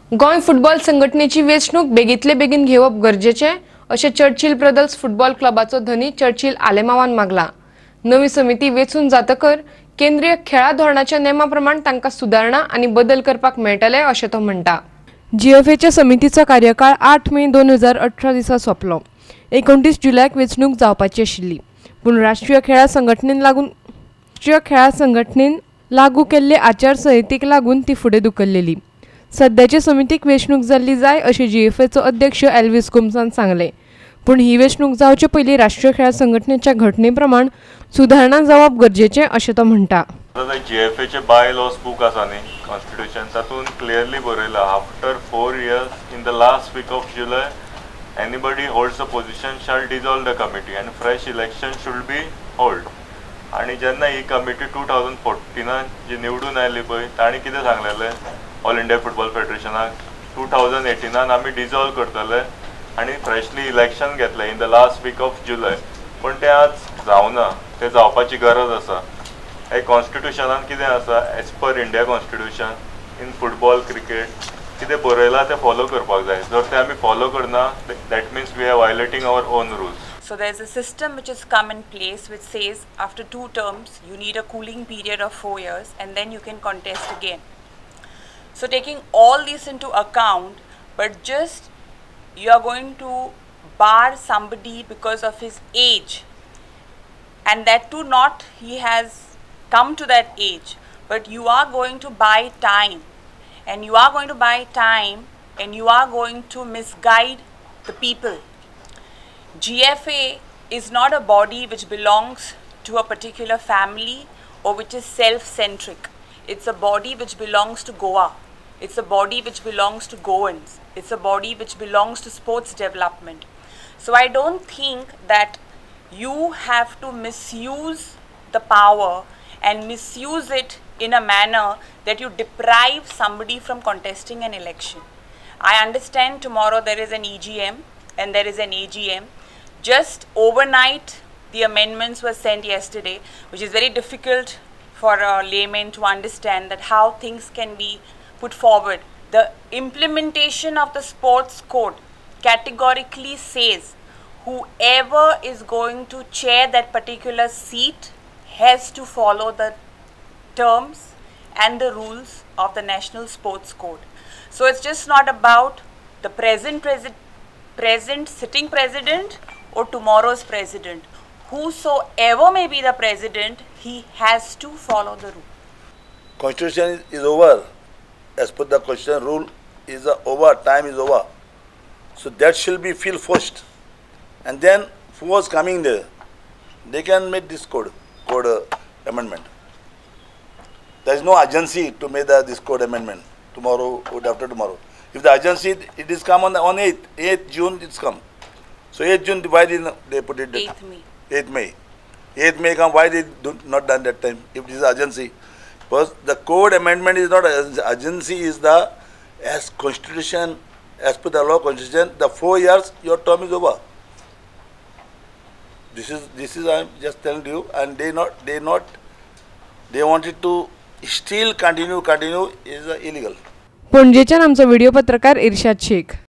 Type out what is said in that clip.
Goa football संघटनेची वेंचणूक बेगीतले बेगीन घेवप गरजेचे अशें चर्चिल ब्रदर्स फुटबॉल क्लबाचो धनी चर्चिल आलेमावान मागला। नवी समिती वेंचून जातकर केंद्रीय खेळा धोरणाच्या नेमा प्रमाण तांकां सुदारणा आनी बदल करपाक मेळटले अशें तो म्हणटा। जीएफएच्या समितीचो कार्यकाळ 8 मे 2018 दिसा सोंपलो। 29 जुलयाक वेंचणूक जावपाची आशिल्ली, पूण राष्ट्रीय खेळा संघटनेन लागू केल्ले आचारसंहितेक लागून ती फुडें धुकल्लेली। सध्याचे समितीक वेंचणूक जाल्ली जाय अशें जीएफएचो अध्यक्ष एल्विस कुम्सान सांगले, पूण ही वेंचणूक जावचे पयलीं राष्ट्रीय खेळा संघटनेच्या घटने प्रमाण सुदारणा जावप गरजेचें अशें तो म्हणटा। जीएफएचे बाय लॉस बूक आसा न्ही कॉन्स्टिट्यूशन, तातूंत क्लियरली बरयला after 4 years in the last week of July anybody holds a position shall dissolve the committee and fresh election should be hold. आणि जेन्ना ही कमिटी 2014 जी निवडून आयली पळय तांणी कितें सांगलेलें ऑल इंडिया फुटबॉल फेडरेशनाक 2018 आमी डिजॉल्व करतले आनी फ्रेशली इलेक्शन घेतले in the last week of July, पण तें आज जावना, तें जावपाची गरज आसा। हे कॉन्स्टिट्यूशनान कितें आसा, as per India constitution in football cricket कितें बरयलां तें फॉलो करपाक जाय। जर तें आमी फॉलो करना that means we are violating our own rules. So there's a system which has come in place which says after 2 terms you need a cooling period of 4 years and then you can contest again. So taking all this into account, but just you are going to bar somebody because of his age, and that too not he has come to that age, but you are going to buy time, and you are going to buy time and you are going to misguide the people. GFA is not a body which belongs to a particular family or which is self-centric. It's a body which belongs to Goa. It's a body which belongs to Goans. It's a body which belongs to sports development. So I don't think that you have to misuse the power and misuse it in a manner that you deprive somebody from contesting an election. I understand tomorrow there is an EGM and there is an AGM. Just overnight the amendments were sent yesterday, which is very difficult for a layman to understand that how things can be put forward. The implementation of the sports code categorically says whoever is going to chair that particular seat has to follow the terms and the rules of the National Sports Code. So it's just not about the present sitting president or tomorrow's president. Whosoever may be the president, he has to follow the rule. Constitution is over. As per the constitution rule is over, time is over. So that shall be feel forced. And then who was coming there? They can make this code amendment. There is no urgency to make this code amendment tomorrow or after tomorrow. If the urgency, it is come on 8th June, it's come. So 8th June, why did they put it? 8th May. 8th May. 8th May come, why they not done that time? If this is urgency. Because the code amendment is not urgency, is the, as constitution, as per the law constitution, the 4 years, your term is over. This is I am just telling you, and they wanted to still continue is illegal. पणजेच्यान आमचो video पत्रकार इर्शाद शेख।